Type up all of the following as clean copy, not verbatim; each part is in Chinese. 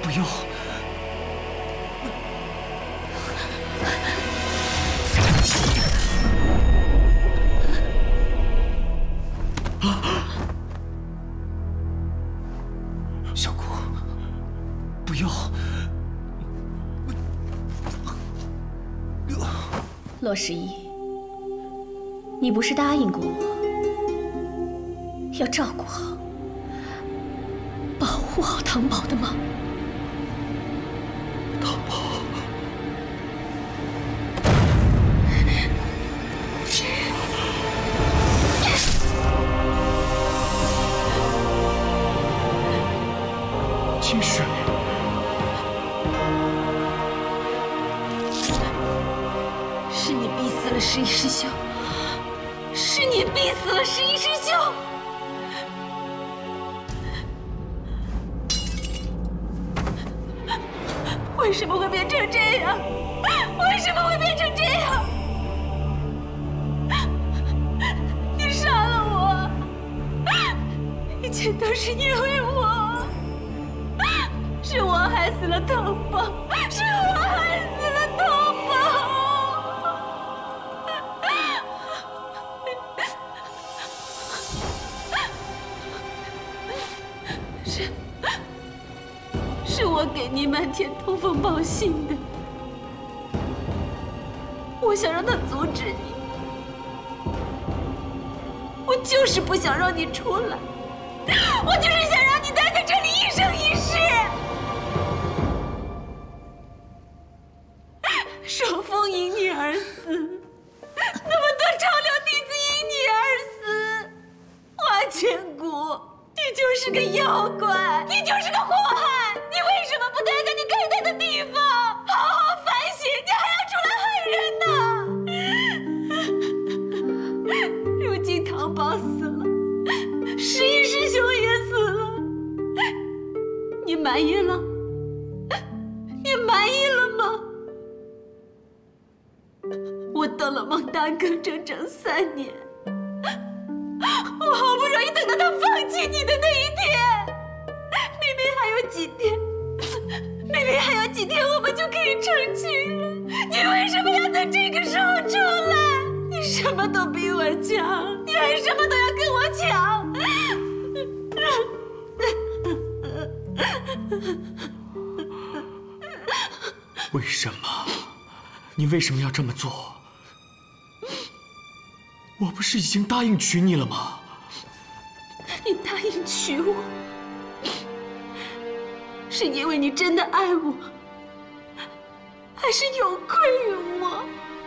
不要！小姑，不要！ 洛十一，你不是答应过我，要照顾好、保护好唐宝的吗？ 唐宝，清水。 是你逼死了十一师兄，是你逼死了十一师兄！为什么会变成这样？为什么会变成这样？你杀了我，一切都是因为我，是我害死了唐宝，是我害死了唐宝。 是我给倪漫天通风报信的，我想让他阻止你，我就是不想让你出来，我就是想让你待在这里一生一世。双峰因你而死，那么多超流弟子因你而死，花千骨，你就是个妖怪，你就是个祸害。 你为什么不待在你该待的地方，好好反省？你还要出来害人呢？如今唐宝死了，十一师兄也死了，你满意了？你满意了吗？我等了孟大哥整整3年，我好不容易等到他放弃你的那一天。 明明还有几天，明明还有几天我们就可以成亲了，你为什么要在这个时候出来？你什么都比我强，你还什么都要跟我抢。 为什么？你为什么要这么做？我不是已经答应娶你了吗？ 你答应娶我。 是因为你真的爱我，还是有愧于我？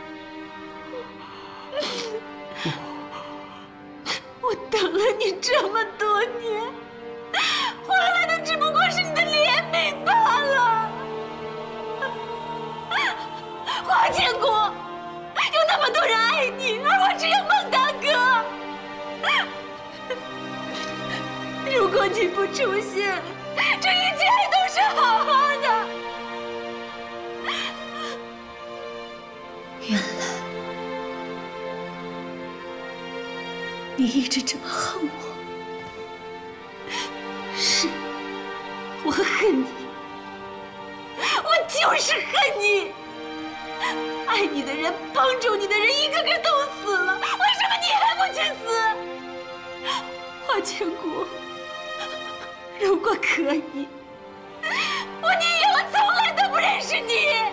我等了你这么多年，换来的只不过是你的怜悯罢了。花千骨，有那么多人爱你，而我只有孟大哥。如果你不出现，这一切还都是好好的。 原来你一直这么恨我。 是，我恨你，我就是恨你。爱你的人、帮助你的人，一个个都死了，为什么你还不去死？花千骨。 如果可以，我宁愿我从来都不认识你。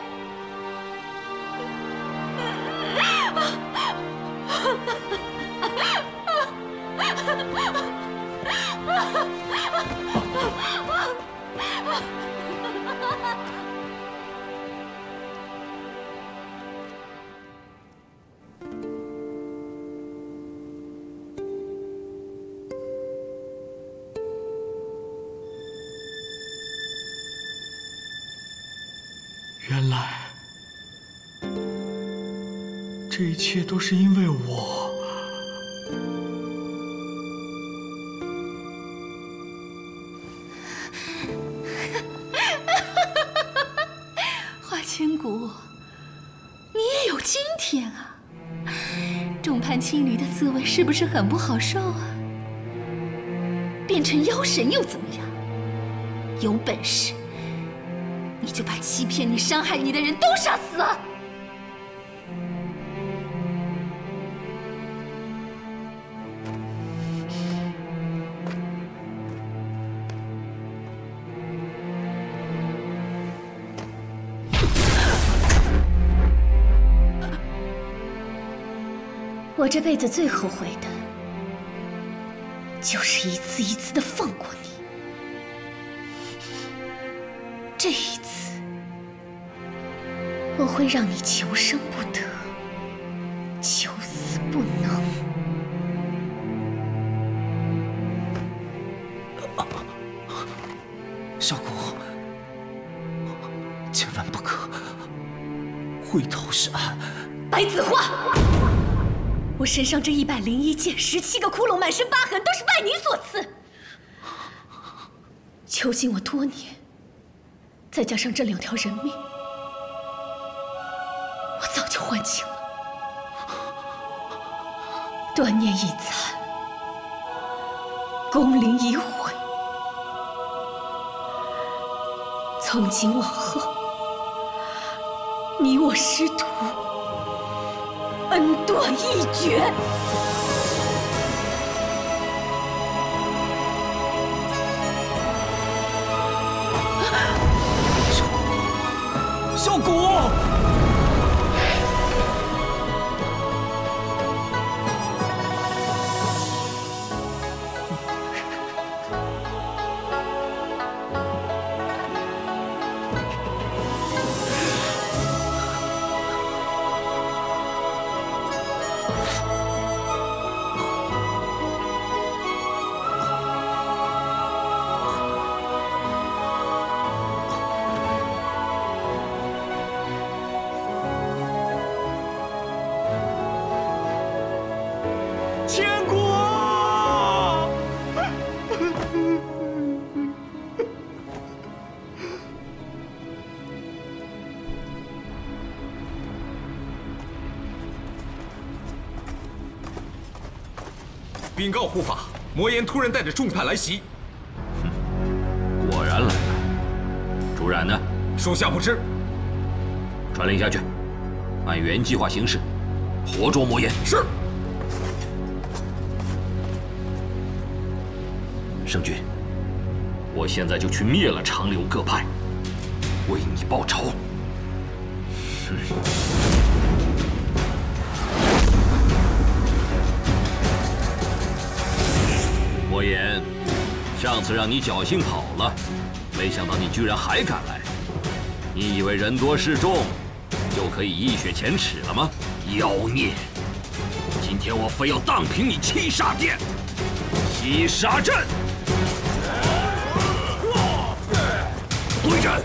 原来，这一切都是因为我。 花千骨，你也有今天啊！众叛亲离的滋味是不是很不好受啊？变成妖神又怎么样？有本事！ 你就把欺骗你、伤害你的人都杀死了。我这辈子最后悔的，就是一次一次的放过你。这一次，我会让你求生不得，求死不能。 小姑，千万不可回头是岸。 白子画。我身上这101剑，17个窟窿，满身疤痕，都是拜你所赐。囚禁我多年，再加上这2条人命，我早就还清了。断念已残，功灵已毁。从今往后，你我师徒恩断义绝。 小谷， 禀告护法，魔岩突然带着重派来袭。 果然来了。朱冉呢？ 属下不知。 传令下去，按原计划行事，活捉魔岩。 是。 圣君，我现在就去灭了长柳各派，为你报仇。魔岩，上次让你侥幸跑了，没想到你居然还敢来。你以为人多势众就可以一雪前耻了吗？妖孽！今天我非要荡平你七煞殿！七煞阵！对阵！